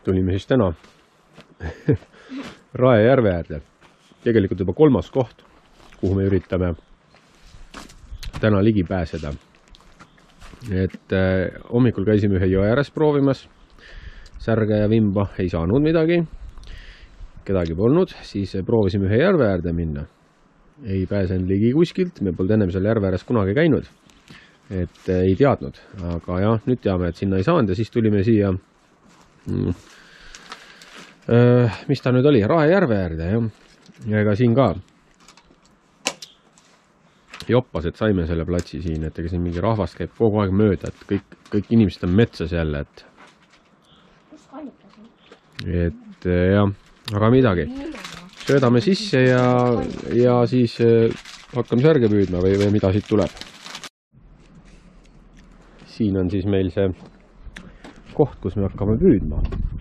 tulime siis täna Rae järve äärde. Tegelikult juba 3. koht, kuhu me üritame täna ligi pääseda. Et hommikul käisime ühe jõe ääres proovimas. Särge ja vimba ei saanud midagi. Kedagi polnud. Siis proovisime ühe järve äärde minna. Ei pääsenud ligi kuskilt. Me polnud ennem seal järve ääres kunagi käinud. Et ei teadnud. Aga jah, nüüd teame, et sinna ei saanud. Ja siis tulime siia mis ta nüüd oli? Rae järve äärde, jah. Ja ega siin ka joppas, et saime selle platsi siin, et ega siin mingi rahvast käib kogu aeg mööda, et kõik inimesed on metsas jälle, et jah, aga midagi. Söödame sisse ja siis hakkame särge püüdma või mida siit tuleb. Siin on siis meil see koht, kus me hakkame püüdma.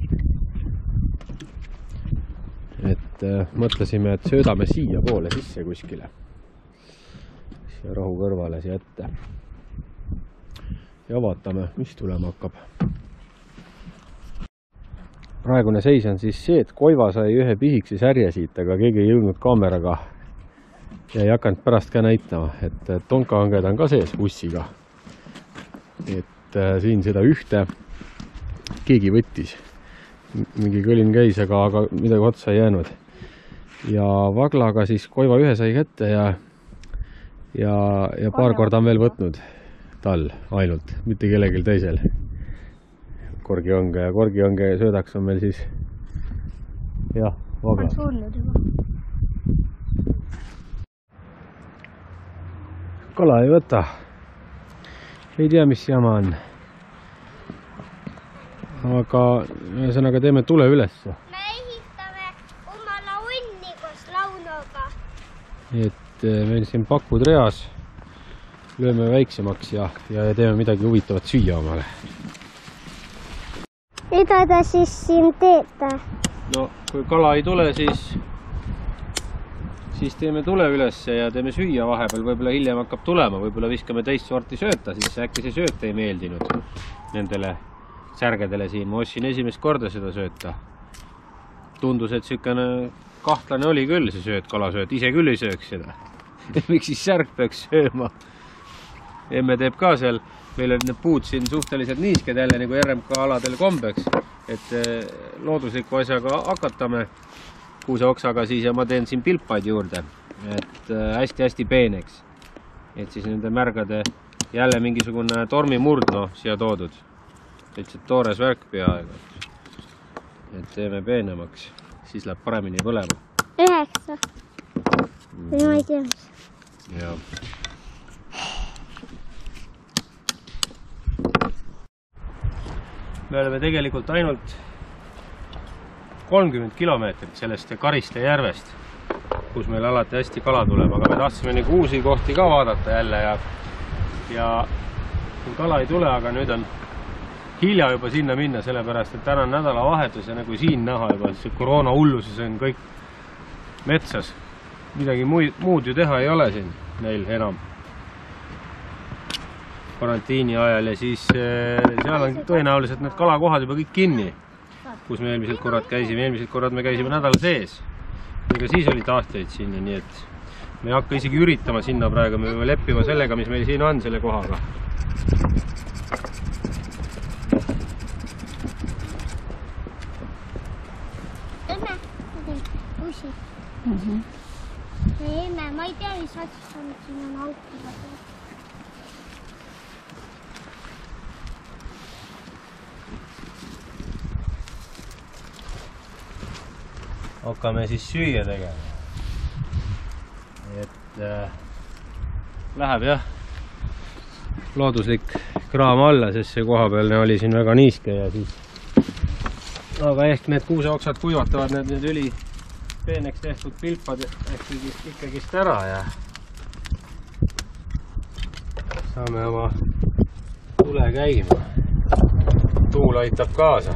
Et mõtlesime, et söödame siia poole sisse kuskile. Siia rahu kõrvale siia ette. Ja vaatame, mis tulema hakkab. Praegune seis on siis see, et Koiva sai ühe pisikse särje siit, aga keegi ei jõudnud kaameraga ja ei hakanud pärast ka näitama, et tonkahanged on ka sees bussiga. Et siin seda ühte keegi võttis. Mingi kõlin käis, aga midagi otsa ei jäänud. Ja vaglaga siis Koiva ühe sai kätte ja paar korda on veel võtnud tal ainult, mitte kellelgi teisel. Korgihange ja korgihange söödaks on meil siis jah, vagla. On surnud juba. Kala ei võta. Ei tea, mis jama on. Aga ühesõnaga teeme tule ülesse. Me ehitame oma launni koos launoga. Et meil siin pakud reas. Lööme väiksemaks ja teeme midagi huvitavat süüa omale. Mida te siis siin teete? No, kui kala ei tule, siis teeme tule ülesse ja teeme süüa vahepeal. Võib-olla hiljem hakkab tulema. Võib-olla viskame teist sorti sööta, siis äkki see sööt ei meeldinud nendele särgedele siin. Ma ostsin esimest korda seda sööta. Tundus, et sükene kahtlane oli küll see sööt, kalasööt. Ise küll ei sööks seda. Miks siis särg peaks sööma? Emme teeb ka seal. Meil on need puud siin suhteliselt niisked jälle nagu RMK aladel kombeks. Et loodusliku asjaga hakatame kuuse oksaga siis ja ma teen siin pilpaid juurde. Et hästi-hästi peeneks. Et siis nende märgade jälle mingisugune tormimurd siia toodud. Lihtsalt toores värk peaaegu. Et teeme peenemaks. Siis läheb paremini põlema. 9. Või ma ei tea mis. Jah. Me oleme tegelikult ainult 30 kilomeetrit sellest Kariste järvest, kus meil alati hästi kala tuleb, aga me tahtsime nagu uusi kohti ka vaadata jälle ja kala ei tule, aga nüüd on hilja juba sinna minna, sellepärast, et täna on nädalavahetus ja nagu siin näha juba, see koroona hulluses on kõik metsas. Midagi muud ju teha ei ole siin neil enam karantiini ajal ja siis seal on tõenäoliselt need kalakohad juba kõik kinni, kus me eelmised korrad käisime. Eelmised korrad me käisime nädal sees. Ega siis oli taasteid sinna, nii et me ei hakka isegi üritama sinna praegu, me võime leppima sellega, mis meil siin on selle kohaga. Emme, ma ei tea, mis otsist on siin on aukiga. Hakkame siis süüa tegema. Et läheb jah looduslik kraam alla, sest see kohapealne oli siin väga niiske ja siis aga ehk need kuuseoksad kuivatavad need üli peeneks tehtud pilpad ikkagist ära ja saame oma tule käima. Tuul aitab kaasa.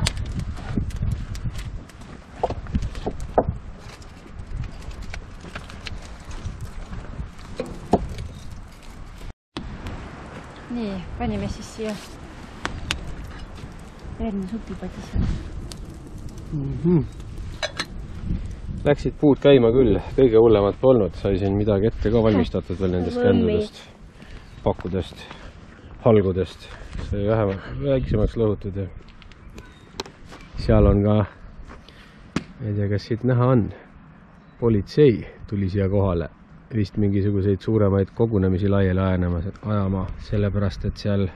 Nii, panime siis siia järgmine supipati seal. Läksid puud käima küll, kõige hullemat polnud, sai siin midagi ette ka valmistatud veel nendest kändudest, pakkudest, halgudest, sai väiksemaks lõhutud ja seal on ka, ei tea, kas siit näha on, politsei tuli siia kohale, vist mingisuguseid suuremaid kogunemisi laiali ajama, sellepärast et seal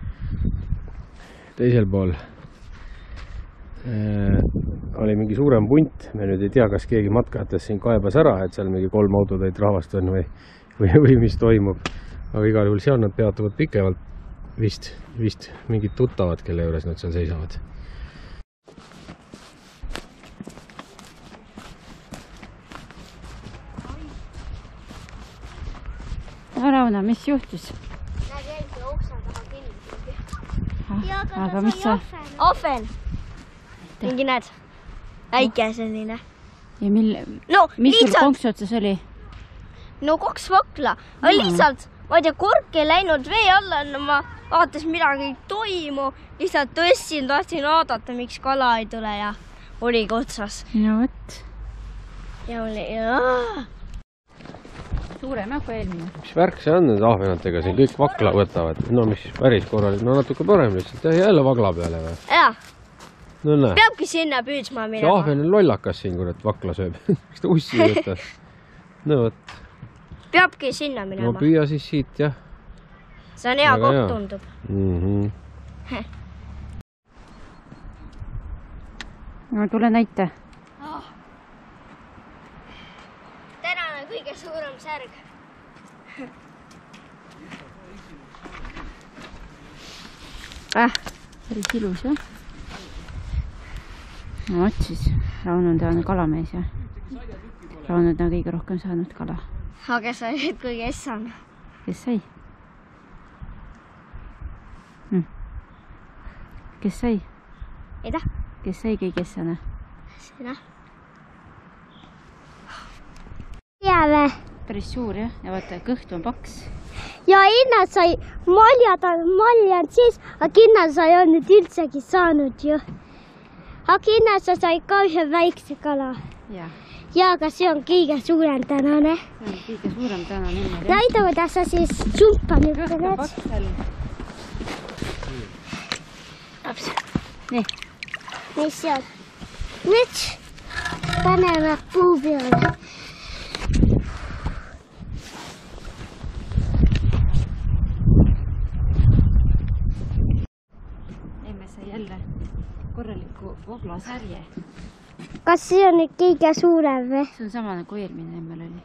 teisel pool oli mingi suurem punt, me nüüd ei tea, kas keegi matkajatest siin kaebas ära, et seal mingi 3 autotäit rahvast on või mis toimub, aga igal juhul seal nad peatuvad pikemalt, vist mingid tuttavad, kelle juures nad seal seisavad. Rauno, mis juhtus? Nägi eelgi ukse taha kinni. Aga mis sa? Ahven. Mingi näed, väike selline. Ja No, mis sul lihtsalt, konksu otsas oli? no 2 vakla. Aga lihtsalt, ma ei tea, kork ei läinud vee alla, ma vaatas midagi ei toimu. Lihtsalt tõssin, tahtsin vaadata, miks kala ei tule ja oligi otsas. No võt. Ja oli... Suurem jah kui eelmine. Mis värk see on need ahvenatega siin, kõik vakla võtavad, no mis päris korralik, no natuke parem lihtsalt, jälle vagla peale või? Jaa, No näe, peabki sinna püüdsma see minema. ahven on lollakas siin, kurat, vakla sööb. Miks ta ussi ei võta? No võt, Peabki sinna no minema. püüa siis siit, jah. See on hea Väga hea. koht tundub. No tule näita. Tänane kõige suurem särg. Päris ilus, jah? No vot siis, Rauno on tänane kalamees, jah? Rauno on kõige rohkem saanud kala. Aga sa olid kui kessan. Kes sai? Kes sai? Ei tea, Kes sai kõige kessane? sina. Jääme. Päris suur, jah? Ja vaata, kõht on paks. Ja hinnad sai maljad siis, aga hinnad sai on nüüd üldsegi saanud ju. Aga hinnad sa sai ka ühe väikse kala. Jah, Ja aga see on kõige suurem tänane. see on kõige suurem tänane hinnad, jah? Näida, kuidas sa siis sumpa nüüd Kõht on teed. paks seal. Nii, Mis see on? Nüüd paneme puu peale. emme sai jälle korraliku voglasärje. Kas see on nüüd kõige suurem või? See on sama nagu eelmine emmel oli.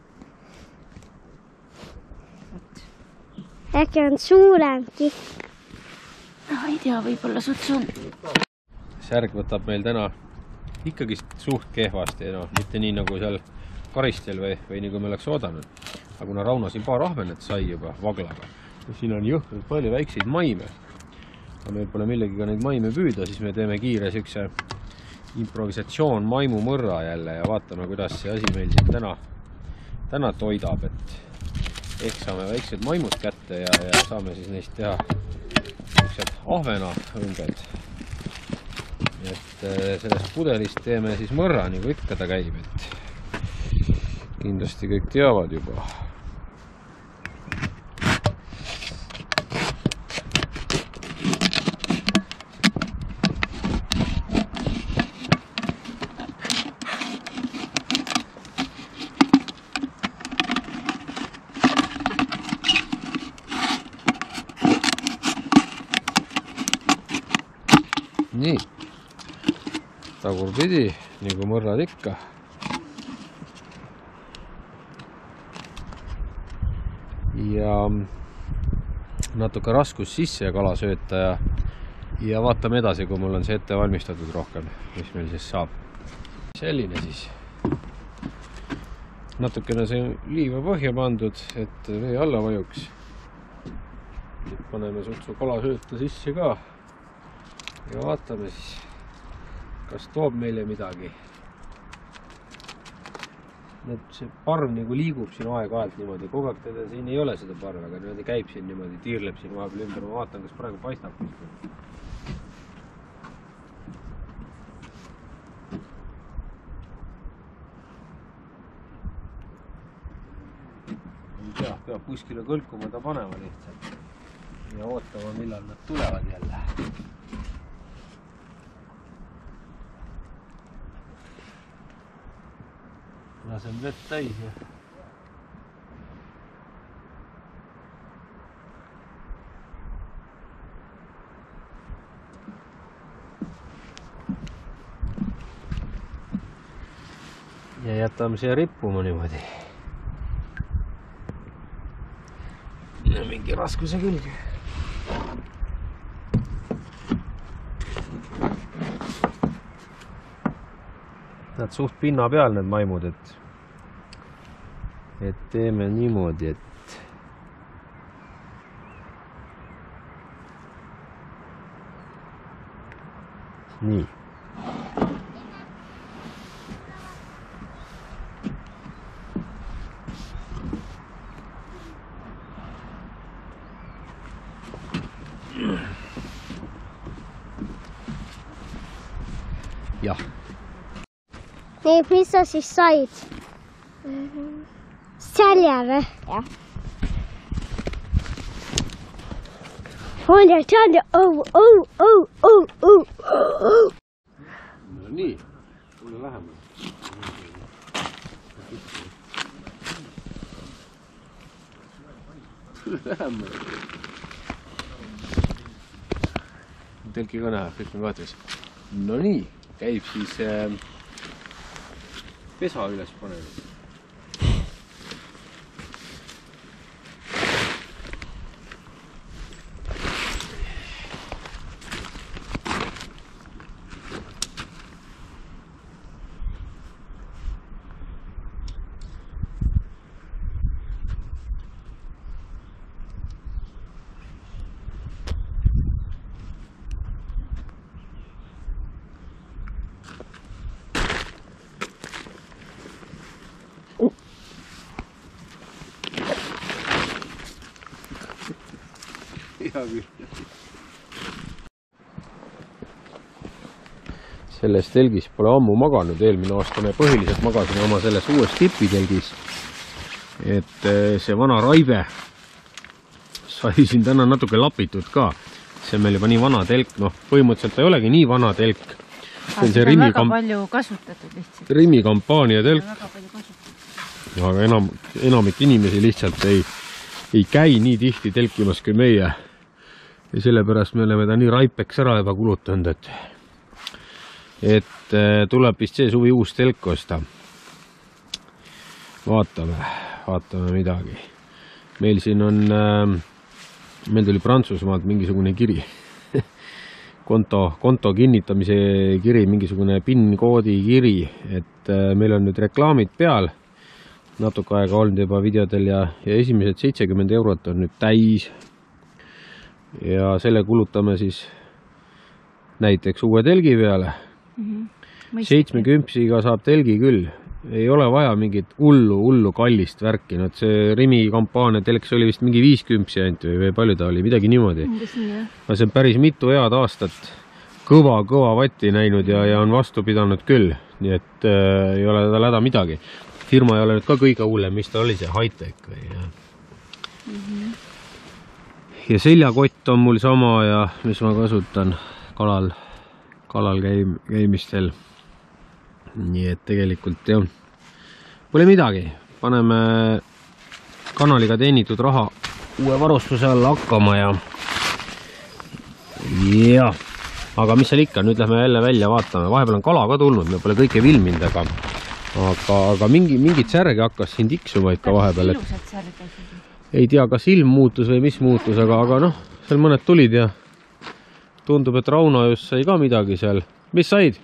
Vot. Äkki on suuremgi. Ei tea, võib-olla suts on. Särg võtab meil täna ikkagi suht kehvasti, no mitte nii nagu seal karistel või nagu me oleks oodanud. Aga kuna Rauno siin paar ahvenet sai juba vaglaga, siin on jõhkralt palju väikseid maime. Aga meil pole millegiga neid maime püüda, siis me teeme kiire siukse improvisatsioon maimumõrra jälle ja vaatame, kuidas see asi meil siin täna toidab, et ehk saame väiksed maimud kätte ja saame siis neist teha siuksed ahvenaõnged. Et sellest pudelist teeme siis mõrra, nagu ikka ta käib, et kindlasti kõik teavad juba. Nii, tagurpidi, nagu mõrrad ikka. Ja natuke raskus sisse ja kala sööta ja vaatame edasi, kui mul on see ette valmistatud rohkem, mis meil siis saab. Selline siis. Natukene see liiva põhja pandud, et vee alla vajuks. Nüüd paneme sutsu kala sööta sisse ka. Ja vaatame siis, kas toob meile midagi. See parv nagu liigub siin aeg-ajalt niimoodi, kogu aeg teda siin ei ole seda parve, aga niimoodi käib siin niimoodi, tiirleb siin vahepeal ümber. Ma vaatan, kas praegu paistab. peab kuskile kõlkuma ta panema lihtsalt. Ja ootama, millal nad tulevad jälle. Lasen vett täis ja... ja jätame siia rippuma niimoodi. Ja mingi raskuse külge. Nad suht pinna peal need maimud, et teeme niimoodi, et nii. Jah. Nii, mis sa siis said? Sälja või? Jah. On ja tšanda, No nii, tule lähemale. Tule lähemale. Telki ka näha, kõik on kaotas. No nii, käib siis pesa üles panenud. Hea küll. Selles telgis pole ammu maganud, eelmine aasta me põhiliselt magasime oma selles uues tipitelgis, et see vana Raive sai siin täna natuke lapitud ka. See on meil juba nii vana telk, noh põhimõtteliselt ta ei olegi nii vana telk. See on väga palju kasutatud lihtsalt. Rimi kampaania telk, aga enamik inimesi lihtsalt ei käi nii tihti telkimas kui meie. Ja sellepärast me oleme ta nii raipeks ära juba kulutanud, et tuleb vist see suvi uus telk osta. Vaatame midagi. Meil siin on, meil tuli Prantsusmaalt mingisugune kiri. konto kinnitamise kiri, mingisugune PIN-koodi kiri, et meil on nüüd reklaamid peal. Natuke aega olnud juba videodel ja esimesed 70 eurot on nüüd täis. Ja selle kulutame siis näiteks uue telgi peale. 70-ga saab telgi küll. Ei ole vaja mingit hullu kallist värki. No, see Rimi kampaania telks oli vist mingi 50 ainult või palju ta oli, midagi niimoodi. Aga see on päris mitu head aastat kõva vatti näinud ja on vastu pidanud küll. Nii et ei ole tal häda midagi. Firma ei ole nüüd ka kõige hullem, mis ta oli see high-tech või ja seljakott on mul sama ja mis ma kasutan kalal käimistel. Nii et tegelikult jah, pole midagi. Paneme kanaliga teenitud raha uue varustuse alla hakkama ja aga mis seal ikka, nüüd lähme jälle välja vaatame. Vahepeal on kala ka tulnud, me pole kõike filminud, aga mingid särge hakkas siin tiksuma ikka vahepeal. Ei tea, kas ilm muutus või mis muutus, aga noh, seal mõned tulid ja tundub, et Rauno just sai ka midagi seal. Mis said?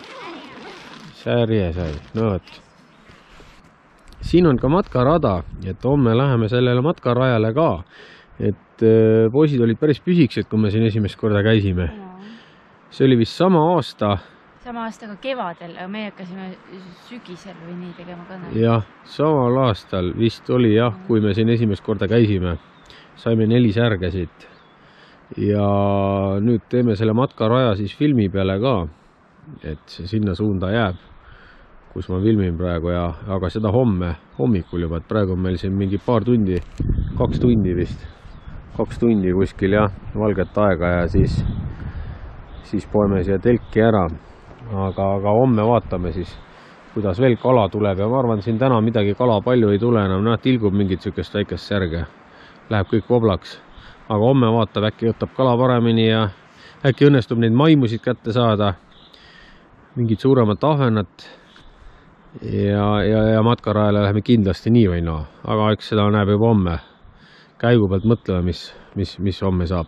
Särje sai. No võt. Siin on ka matkarada, et homme läheme sellele matkarajale ka. Et poisid olid päris püsiksed, kui me siin esimest korda käisime. See oli vist sama aasta ka kevadel, aga me hakkasime sügisel või nii tegema ka. Jah, samal aastal vist oli jah, kui me siin esimest korda käisime. Saime 4 särge siit. Ja nüüd teeme selle matkaraja siis filmi peale ka, et see sinna suunda jääb. kus ma filmin praegu aga seda homme hommikul juba, et praegu on meil siin mingi paar tundi, 2 tundi vist, 2 tundi kuskil jah, valget aega ja siis poeme siia telki ära. Aga homme vaatame siis, kuidas veel kala tuleb ja ma arvan, siin täna midagi kala palju ei tule enam, tilgub mingit sükest väikest särge, läheb kõik voblaks. Aga homme vaatab, äkki võtab kala paremini ja äkki õnnestub neid maimusid kätte saada, mingit suuremat ahvenat ja matkarajale läheme kindlasti nii või naa, aga eks seda näeb juba homme. Käigu pealt mõtleme, mis homme saab.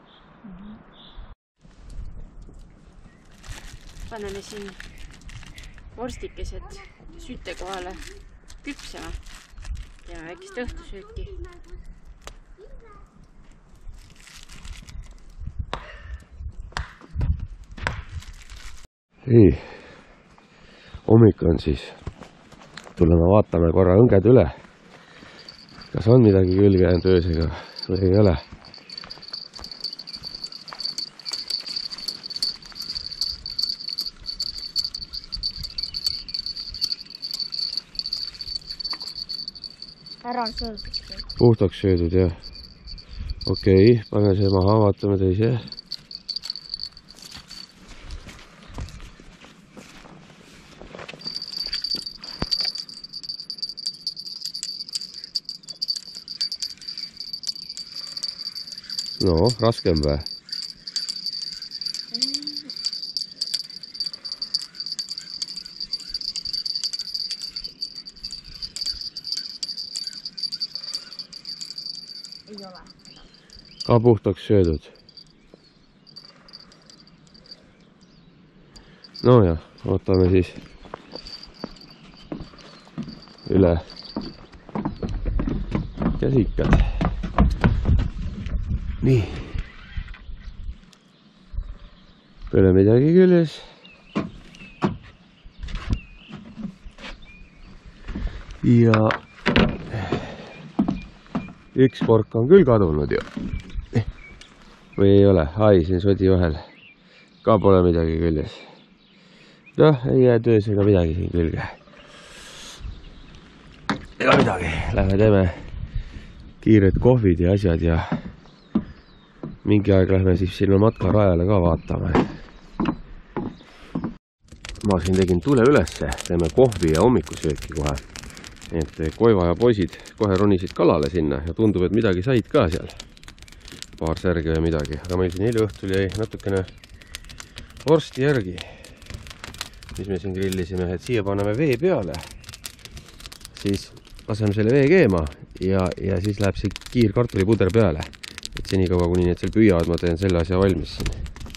Paneme siin vorstikesed süüte kohale küpsema ja väikest õhtusööki. Ei, hommik on siis. Tuleme vaatame korra õnged üle. Kas on midagi külge jäänud öösega või ei ole? Ära söödud. Puhtaks söödud, jah. Okei, pane see maha, vaatame teise. No, raskem või? Ei ole. Ka puhtaks söödud. No ja, ootame siis üle käsikad. Nii. Pole midagi küljes. Ja üks kork on küll kadunud ju. Või ei ole? Ai, siin sodi vahel. Ka pole midagi küljes. Noh, ei jää töös ega midagi siin külge. Ega midagi. Lähme teeme kiired kohvid ja asjad ja mingi aeg lähme siis sinna matkarajale ka vaatame. Ma siin tegin tule ülesse, teeme kohvi ja hommikusööki kohe. Et Koiva ja poisid kohe ronisid kalale sinna ja tundub, et midagi said ka seal. Paar särge või midagi, aga meil siin eile õhtul jäi natukene vorsti järgi, mis me siin grillisime, et siia paneme vee peale. Siis laseme selle vee keema ja siis läheb see kiirkartulipuder peale. Et senikaua, kuni need seal püüavad, ma teen selle asja valmis siin.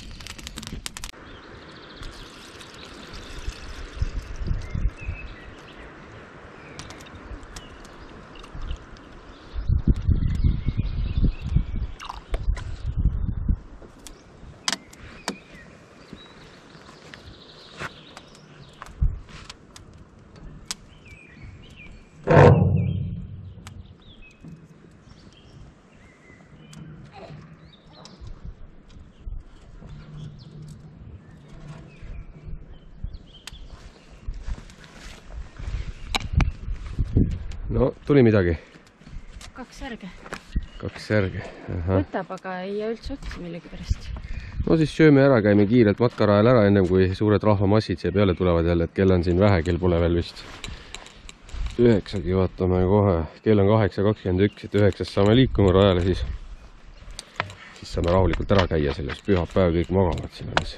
No, tuli midagi. 2 särge. 2 särge. Võtab, aga ei jää üldse otsa millegi pärast. No siis sööme ära, käime kiirelt matkarajal ära, ennem kui suured rahvamassid siia peale tulevad jälle, et kell on siin vähe, kell pole veel vist 9, vaatame kohe. Kell on 8:21, et 9 saame liikuma rajale, siis saame rahulikult ära käia sellest pühapäev, kõik magavad siin alles.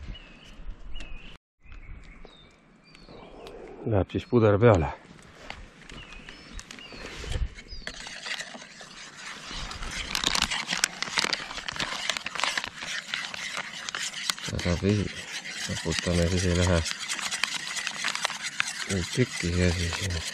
Läheb siis puder peale. Raputame, siis ei lähe tükki siia siis.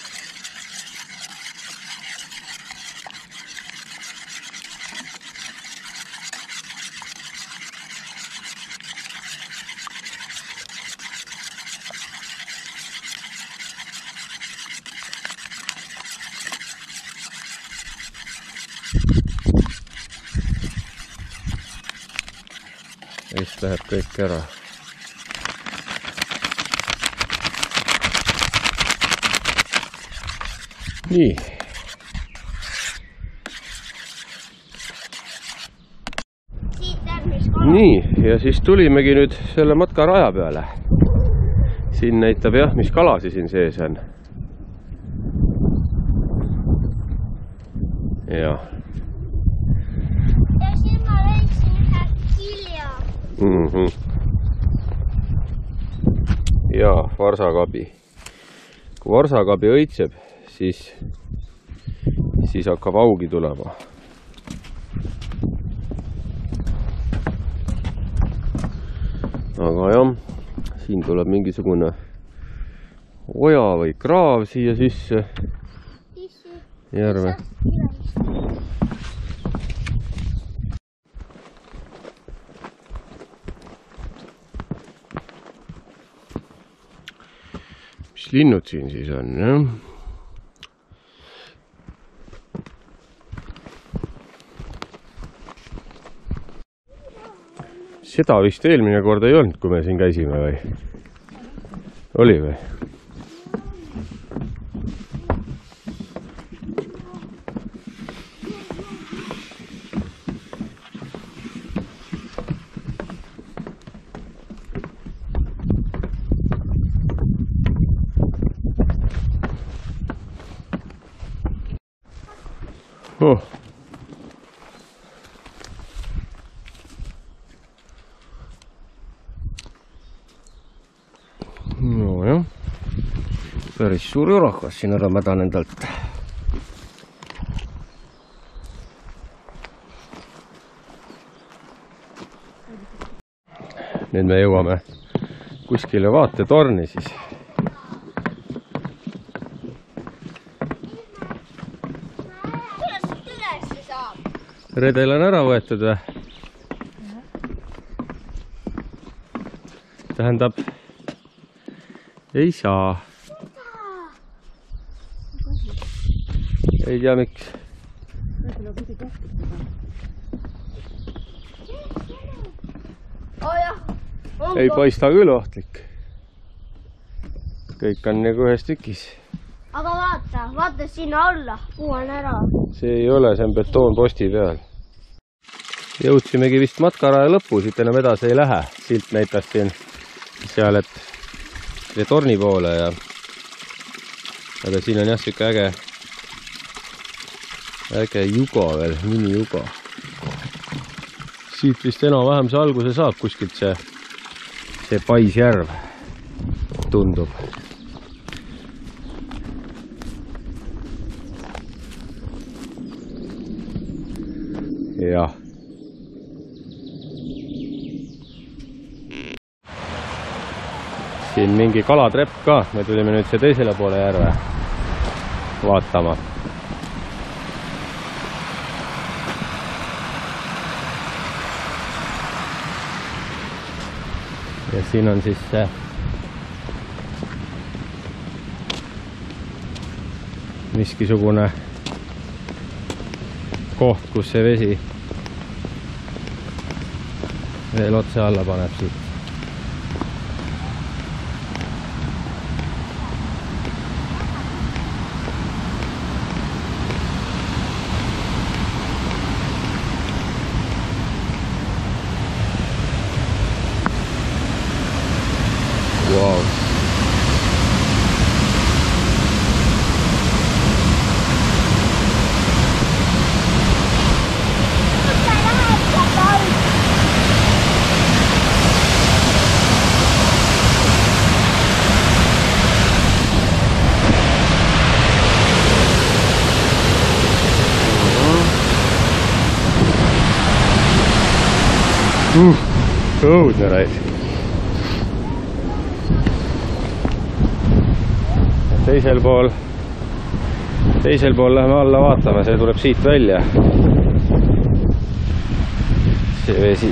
Vist läheb kõik ära. nii. Nii, ja siis tulimegi nüüd selle matkaraja peale. Siin näitab jah, mis kalasi siin sees on. Ja siin ma leidsin ühe kilja. Ja varsakabi. Kui varsakabi õitseb, siis hakkab augi tulema. Aga jah, siin tuleb mingisugune oja või kraav siia sisse järve. Mis linnud siin siis on, jah? Seda vist eelmine kord ei olnud, kui me siin käisime või? Oli või? Oh. No jah, päris suur jurakas siin ära mädan endalt. Nüüd me jõuame kuskile vaatetorni siis. Redel on ära võetud või? Tähendab, ei saa. Ei tea miks. Ei paista küll ohtlik. Kõik on nagu ühes tükis. Aga vaata sinna alla, kuhu on ära. See ei ole, see on betoonposti peal. Jõudsimegi vist matkaraja lõpu, siit enam edasi ei lähe. Silt näitas siin seal, et selle torni poole ja aga siin on jah siuke äge juga veel, mini juga. Siit vist enam-vähem see alguse saab kuskilt see paisjärv tundub. Jah. Siin mingi kalatrepp ka, me tulime nüüd see teisele poole järve vaatama. Ja siin on siis see miskisugune koht, kus see vesi veel otse alla paneb siit. Wow. Õudne raisk. Teisel pool läheme alla vaatama, see tuleb siit välja. See vesi.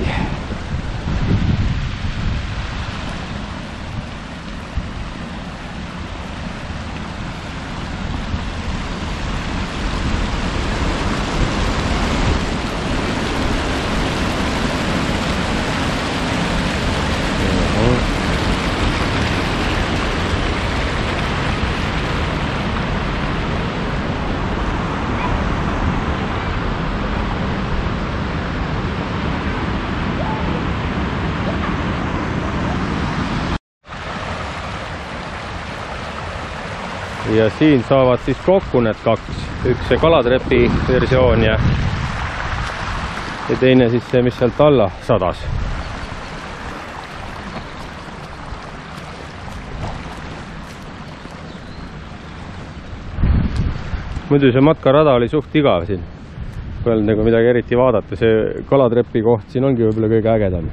ja siin saavad siis kokku need kaks, üks see kalatrepi versioon ja teine siis see, mis sealt alla sadas. Muidu see matkarada oli suht igav siin, kui ei olnud nagu midagi eriti vaadata, see kalatrepi koht siin ongi võib-olla kõige ägedam.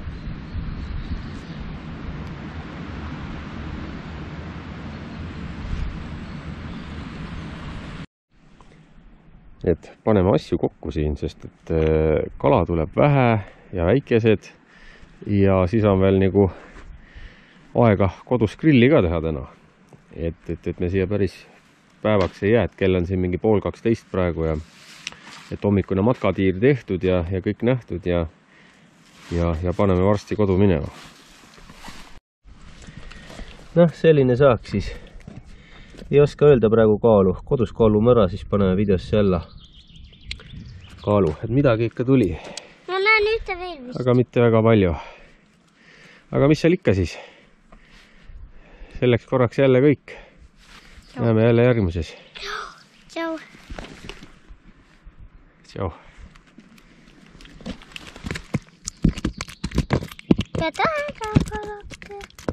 Et paneme asju kokku siin, sest et kala tuleb vähe ja väikesed ja siis on veel nagu aega kodus grilli ka teha täna. Et me siia päris päevaks ei jää, et kell on siin mingi 11:30 praegu ja et hommikune matkatiir tehtud ja kõik nähtud ja paneme varsti kodu minema. Noh, selline saak siis. Ei oska öelda praegu kaalu, kodus kaalume ära, siis paneme videosse jälle kaalu, et midagi ikka tuli. Ma näen ühte veel vist. Aga mitte väga palju. Aga mis seal ikka siis? Selleks korraks jälle kõik. Näeme jälle järgmises. Tšau. Tšau. Ja tähega kalake.